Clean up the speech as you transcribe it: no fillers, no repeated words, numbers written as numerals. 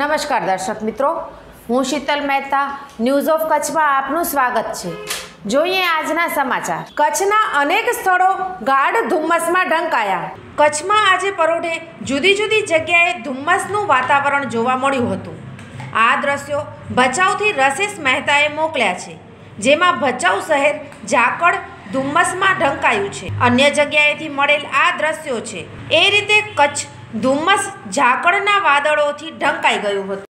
નમસ્કાર દર્શક મિત્રો, હું શીતલ મહેતા ન્યૂઝ ઓફ કચ્છમાં આપનું સ્વાગત છે। જોઈએ આજના સમાચાર। કચ્છના અનેક સ્થળો ગાઢ ધુમ્મસમાં ઢંકાયા। કચ્છમાં આજે પરોઢે જુદી જુદી જગ્યાએ ધુમ્મસનું વાતાવરણ જોવા મળ્યું હતું। આ દ્રશ્યો ભચાઉથી રસીસ મહેતાએ મોકલ્યા છે, જેમાં ભચાઉ શહેર ઝાકળ ધુમ્મસમાં ઢંકાયું છે। અન્ય જગ્યાએથી મળેલ આ દ્રશ્યો છે। એ રીતે કચ્છ ધુમ્મસ ઝાકળના વાદળોથી ઢંકાઈ ગયું હતું।